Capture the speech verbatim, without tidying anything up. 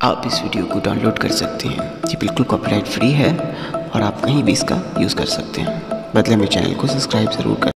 आप इस वीडियो को डाउनलोड कर सकते हैं। ये बिल्कुल कॉपीराइट फ्री है और आप कहीं भी इसका यूज़ कर सकते हैं। बदले में चैनल को सब्सक्राइब ज़रूर करें।